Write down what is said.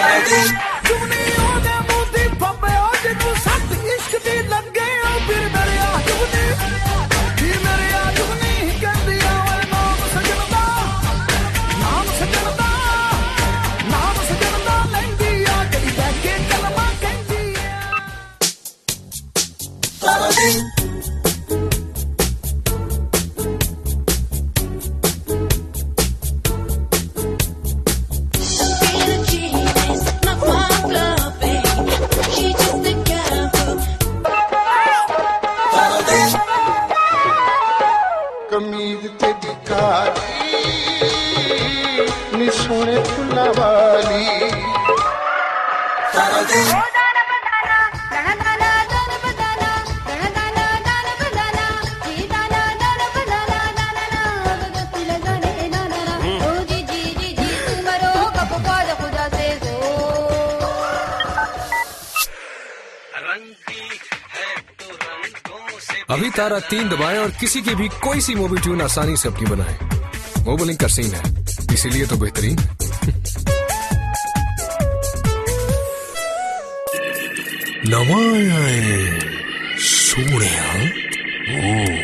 कमीज ते दिखाई नी सोने फुल्ला वाली सारा दिन अभी तारा 3 दबाएं और किसी की भी कोई सी मूवी ट्यून आसानी से अपनी बनाए। मोबलिंग का सीन है, इसीलिए तो बेहतरीन। नवां आए सोने